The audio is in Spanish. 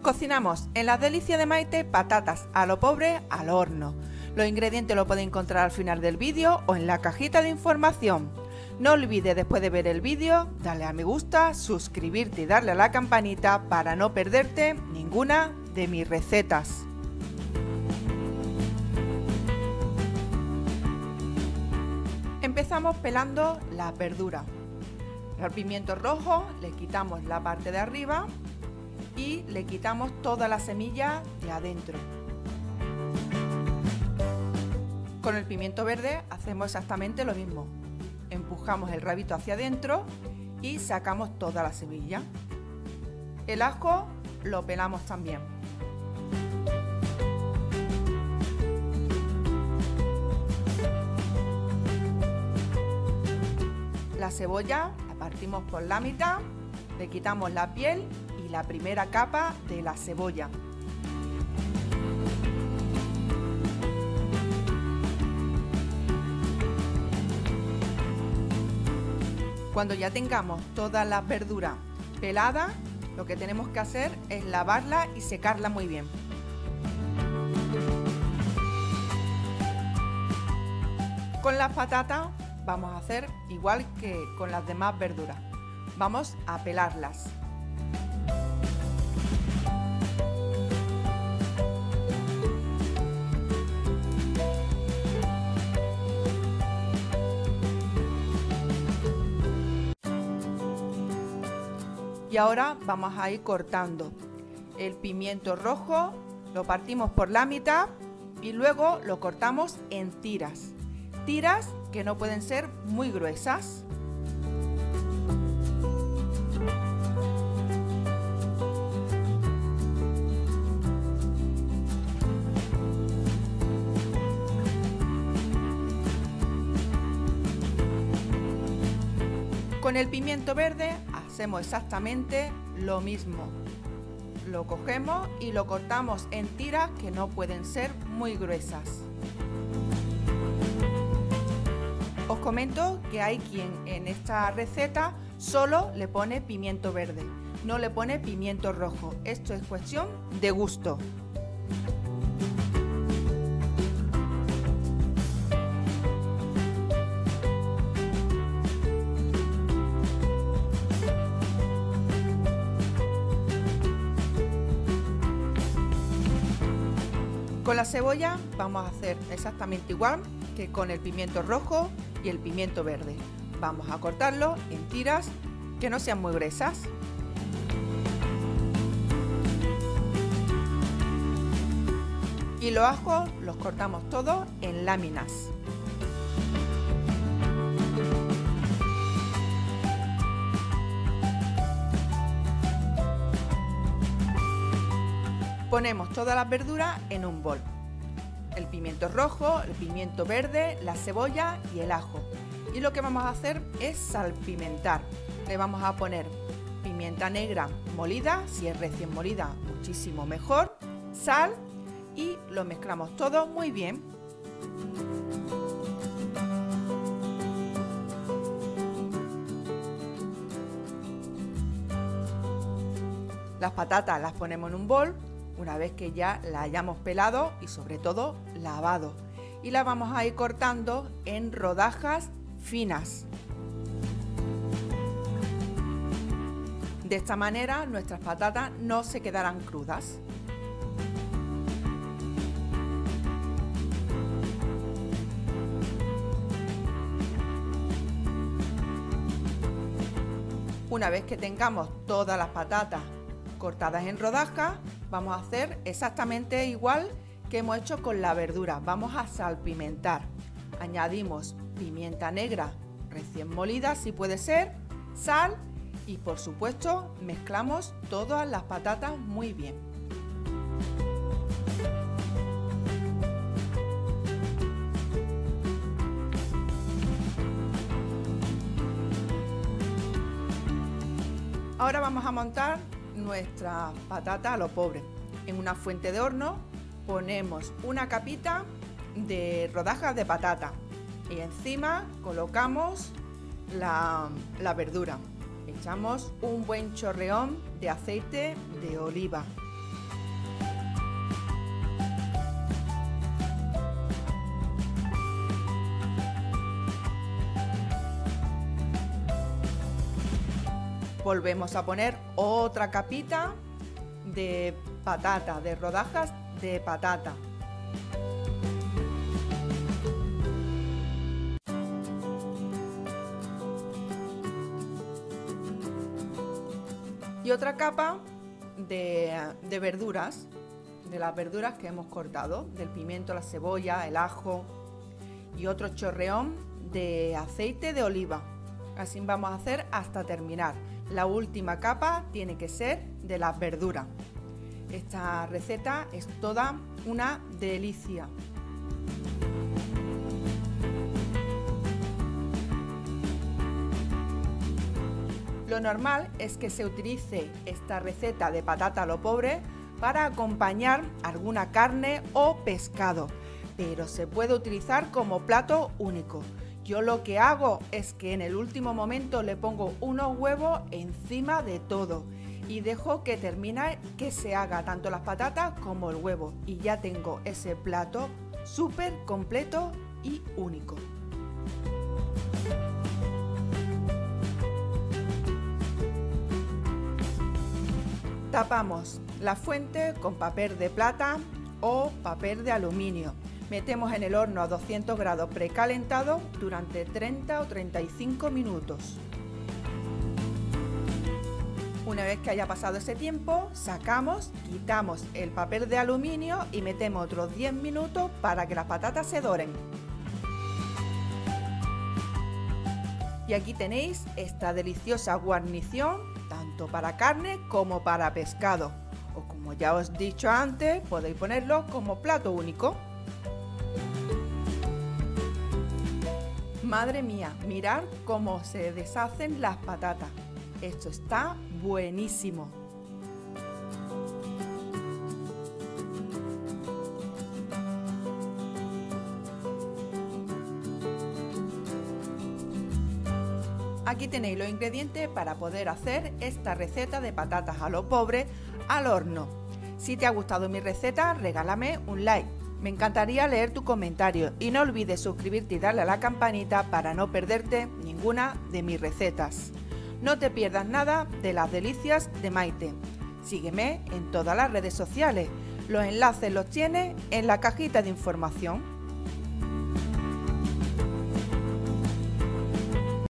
Cocinamos en Las Delicias de Maite patatas a lo pobre al horno. Los ingredientes los podéis encontrar al final del vídeo o en la cajita de información. No olvides después de ver el vídeo darle a me gusta, suscribirte y darle a la campanita para no perderte ninguna de mis recetas. Empezamos pelando las verduras. Al pimiento rojo le quitamos la parte de arriba y le quitamos toda la semilla de adentro. Con el pimiento verde hacemos exactamente lo mismo. Empujamos el rabito hacia adentro y sacamos toda la semilla. El ajo lo pelamos también. La cebolla la partimos por la mitad, le quitamos la piel y la primera capa de la cebolla. Cuando ya tengamos todas las verduras peladas, lo que tenemos que hacer es lavarla y secarla muy bien. Con las patatas vamos a hacer igual que con las demás verduras. Vamos a pelarlas. Y ahora vamos a ir cortando. El pimiento rojo lo partimos por la mitad y luego lo cortamos en tiras. Tiras que no pueden ser muy gruesas. Con el pimiento verde hacemos exactamente lo mismo. Lo cogemos y lo cortamos en tiras que no pueden ser muy gruesas. Os comento que hay quien en esta receta solo le pone pimiento verde, no le pone pimiento rojo. Esto es cuestión de gusto. Con la cebolla vamos a hacer exactamente igual que con el pimiento rojo y el pimiento verde. Vamos a cortarlo en tiras que no sean muy gruesas. Y los ajos los cortamos todos en láminas. Ponemos todas las verduras en un bol. El pimiento rojo, el pimiento verde, la cebolla y el ajo. Y lo que vamos a hacer es salpimentar. Le vamos a poner pimienta negra molida, si es recién molida muchísimo mejor, sal y lo mezclamos todo muy bien. Las patatas las ponemos en un bol una vez que ya la hayamos pelado y sobre todo lavado. Y la vamos a ir cortando en rodajas finas. De esta manera nuestras patatas no se quedarán crudas. Una vez que tengamos todas las patatas cortadas en rodajas, vamos a hacer exactamente igual que hemos hecho con la verdura. Vamos a salpimentar. Añadimos pimienta negra recién molida, si puede ser, sal y por supuesto mezclamos todas las patatas muy bien. Ahora vamos a montar nuestra patata a lo pobre. En una fuente de horno ponemos una capita de rodajas de patata y encima colocamos la verdura. Echamos un buen chorreón de aceite de oliva Volvemos a poner otra capita de patata, de rodajas de patata. Y otra capa de verduras, de las verduras que hemos cortado, del pimiento, la cebolla, el ajo y otro chorreón de aceite de oliva. Así vamos a hacer hasta terminar. La última capa tiene que ser de las verduras. Esta receta es toda una delicia. Lo normal es que se utilice esta receta de patata a lo pobre para acompañar alguna carne o pescado, pero se puede utilizar como plato único. Yo lo que hago es que en el último momento le pongo unos huevos encima de todo y dejo que termine, que se haga tanto las patatas como el huevo, y ya tengo ese plato súper completo y único. Tapamos la fuente con papel de plata o papel de aluminio. Metemos en el horno a 200 grados precalentado durante 30 o 35 minutos. Una vez que haya pasado ese tiempo, sacamos, quitamos el papel de aluminio y metemos otros 10 minutos para que las patatas se doren. Y aquí tenéis esta deliciosa guarnición, tanto para carne como para pescado. O como ya os he dicho antes, podéis ponerlo como plato único. Madre mía, mirad cómo se deshacen las patatas. Esto está buenísimo. Aquí tenéis los ingredientes para poder hacer esta receta de patatas a lo pobre al horno. Si te ha gustado mi receta, regálame un like. Me encantaría leer tu comentario y no olvides suscribirte y darle a la campanita para no perderte ninguna de mis recetas. No te pierdas nada de las delicias de Maite. Sígueme en todas las redes sociales. Los enlaces los tienes en la cajita de información.